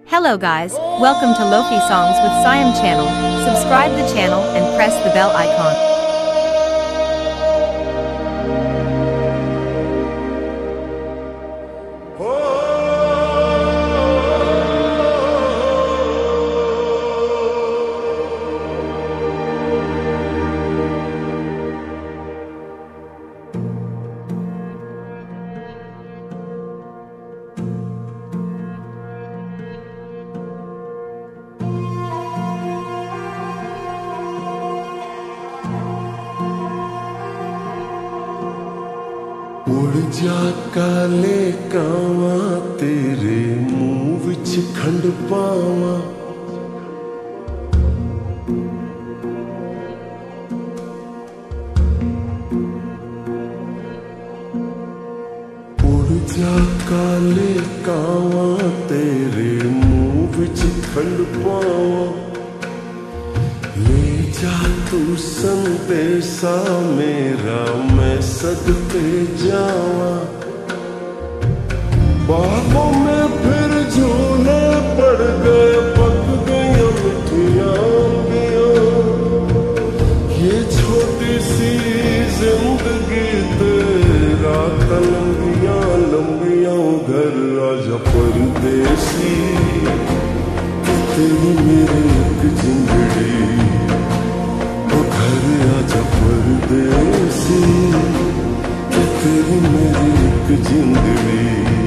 Hello guys, welcome to Lofi Songs with Siam channel. Subscribe the channel and press the bell icon. उड़ जा काले कावा तेरे मुंह विच खंड पावा। उड़ जा काले कावा तेरे मुंह विच खंड पावा। ले जा तू संदेशा मेरा मैं सदके जावा। बाहों में फिर झूले पड़ गए, पक गई मिठियां अंबियां। ये छोटी सी जिंदगी तेरा लंबियां लंबियां। घर आजा परदेसी, तेरी मेरी एक जिंदड़ी। घर आजा परदेसी, तेरी मेरी एक जिंदड़ी।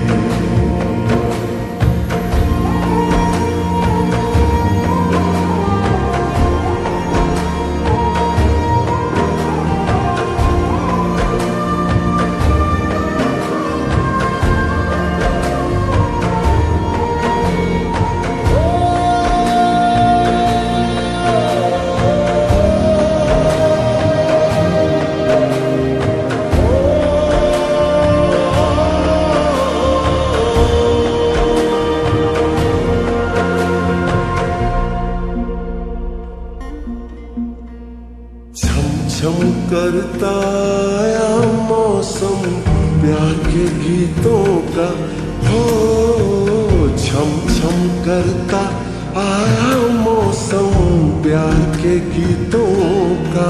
छम करता आया मौसम प्यार के गीतों का। हो छम छम करता आया मौसम प्यार के गीतों का।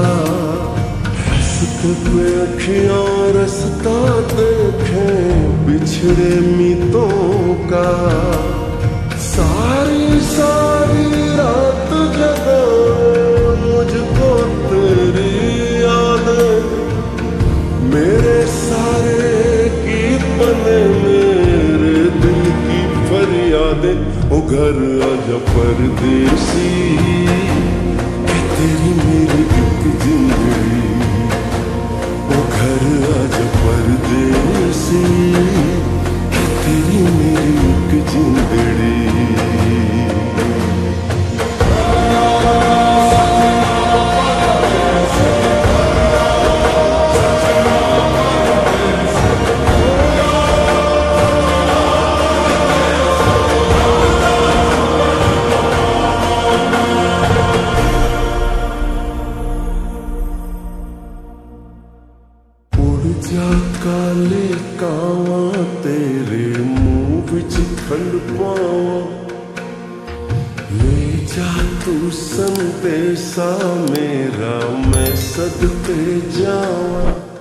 पे अखियां रसता देखें बिछड़े मीतों का। सारी सारी रात जगा मुझको तेरी यादें। मेरे सारे गीत बने मेरे दिल की फरियादें। ओ घर आजा परदेसी, तेरी मेरी एक जिंदड़ी। ओ घर आजा परदेसी, तेरी मेरी एक जिंदड़ी। जा काले कावा तेरे मुंह विच खंड पावा। ले जा तू संदेशा मेरा मैं सदके जावा।